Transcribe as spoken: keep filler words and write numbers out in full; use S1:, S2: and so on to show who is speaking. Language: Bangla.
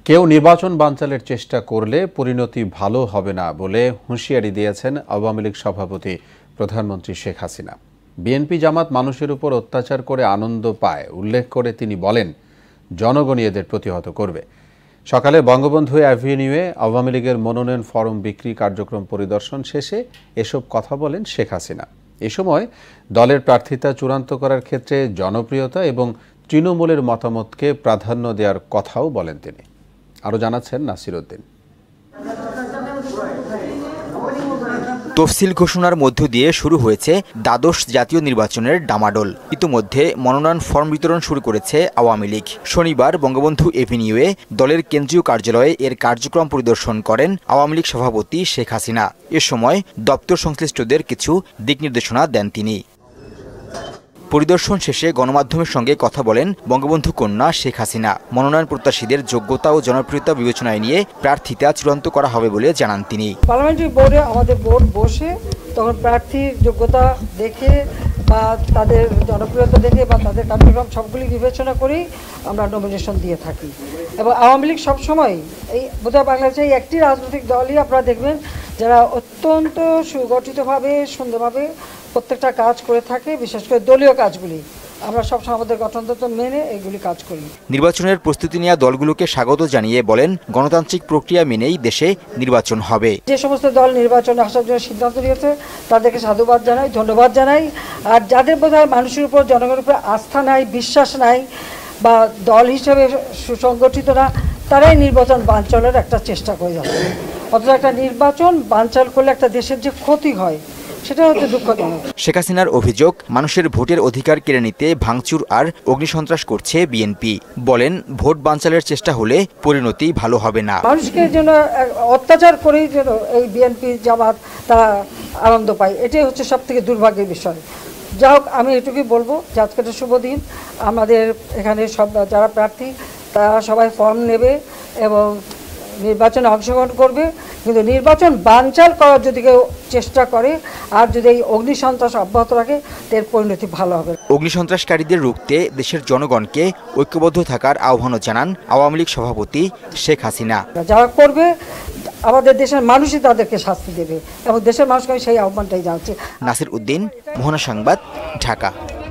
S1: কেউ নির্বাচন বানচালের চেষ্টা করলে পরিণতি ভালো হবে না বলে হুঁশিয়ারি দিয়েছেন আওয়ামী লীগ সভাপতি প্রধানমন্ত্রী শেখ হাসিনা। বিএনপি জামাত মানুষের উপর অত্যাচার করে আনন্দ পায় উল্লেখ করে তিনি বলেন, জনগণই এদের প্রতিহত করবে। সকালে বঙ্গবন্ধু অ্যাভিনিউয়ে আওয়ামী লীগের মনোনয়ন ফরম বিক্রি কার্যক্রম পরিদর্শন শেষে এসব কথা বলেন শেখ হাসিনা। এ সময় দলের প্রার্থিতা চূড়ান্ত করার ক্ষেত্রে জনপ্রিয়তা এবং তৃণমূলের মতামতকে প্রাধান্য দেওয়ার কথাও বলেন তিনি। আরও জানাচ্ছেন নাসির উদ্দিন।
S2: তফসিল ঘোষণার মধ্য দিয়ে শুরু হয়েছে দ্বাদশ জাতীয় নির্বাচনের ডামাডোল। ইতিমধ্যে মনোনয়ন ফর্ম বিতরণ শুরু করেছে আওয়ামী লীগ। শনিবার বঙ্গবন্ধু এভিনিউয়ে দলের কেন্দ্রীয় কার্যালয়ে এর কার্যক্রম পরিদর্শন করেন আওয়ামী লীগ সভাপতি শেখ হাসিনা। এ সময় দপ্তর সংশ্লিষ্টদের কিছু দিক নির্দেশনা দেন তিনি। পরিদর্শন শেষে গণমাধ্যমের সঙ্গে কথা বলেন বঙ্গবন্ধু কন্যা শেখ হাসিনা। মনোনয়ন প্রত্যাশীদের যোগ্যতা ও জনপ্রিয়তা বিবেচনায় নিয়ে প্রার্থিতা চূড়ান্ত করা হবে বলে জানান তিনি।
S3: পার্লামেন্টারি বোর্ডে আমাদের বোর্ড বসে তখন প্রার্থীর যোগ্যতা দেখে বা তাদের জনপ্রিয়তা দেখে বা তাদের কার্যক্রম সবগুলি বিবেচনা করেই আমরা নমিনেশন দিয়ে থাকি। এবং আওয়ামী লীগ সবসময় এই বোধহয় বাংলাদেশে একটি রাজনৈতিক দলই আপনারা দেখবেন যারা অত্যন্ত সুগঠিতভাবে সুন্দরভাবে প্রত্যেকটা কাজ করে থাকে, বিশেষ করে দলীয় কাজগুলি আমরা সবসময় আমাদের গঠনতন্ত্র মেনে এগুলি কাজ করি।
S2: নির্বাচনের প্রস্তুতি নেওয়া দলগুলোকে স্বাগত জানিয়ে বলেন, গণতান্ত্রিক প্রক্রিয়া মেনেই দেশে নির্বাচন হবে।
S3: যে সমস্ত দল নির্বাচনে আসার জন্য সিদ্ধান্ত নিয়েছে তাদেরকে সাধুবাদ জানাই, ধন্যবাদ জানাই। আর যাদের বোধহয় মানুষের উপর জনগণের উপর আস্থা নাই, বিশ্বাস নাই বা দল হিসেবে সুসংগঠিত না, তারাই নির্বাচন বানচালের একটা চেষ্টা করে যাচ্ছে। অথচ একটা নির্বাচন বানচাল করলে একটা দেশের যে ক্ষতি হয় সেটা হচ্ছে দুঃখজনক।
S2: শেখ হাসিনার অভিযোগ, মানুষের ভোটের অধিকার কেড়ে নিতে ভাঙচুর আর অগ্নিসন্ত্রাস করছে বিএনপি। বলেন, ভোট বানচালের চেষ্টা হলে পরিণতি ভালো হবে না।
S3: মানুষকে যেন অত্যাচার করেই যেন এই বিএনপি জামাত তারা আনন্দ পায়, এটাই হচ্ছে সব থেকে দুর্ভাগ্যের বিষয়। যা হোক, আমি এটুকুই বলবো যে আজকে একটা শুভ দিন। আমাদের এখানে সব যারা প্রার্থী তারা সবাই ফর্ম নেবে এবং নির্বাচনে অংশগ্রহণ করবে, কিন্তু নির্বাচন বানচাল করার যদি কেউ চেষ্টা করে আর যদি এই অগ্নিসন্ত্রাস অব্যাহত রাখে এর পরিণতি ভালো হবে।
S2: অগ্নিসন্ত্রাসকারীদের রুখতে দেশের জনগণকে ঐক্যবদ্ধ থাকার আহ্বানও জানান আওয়ামী লীগ সভাপতি শেখ হাসিনা।
S3: যারা করবে আমাদের দেশের মানুষই তাদেরকে শাস্তি দেবে এবং দেশের মানুষকে সেই আহ্বানটাই জানাচ্ছি।
S2: নাসির উদ্দিন, মোহনা সংবাদ, ঢাকা।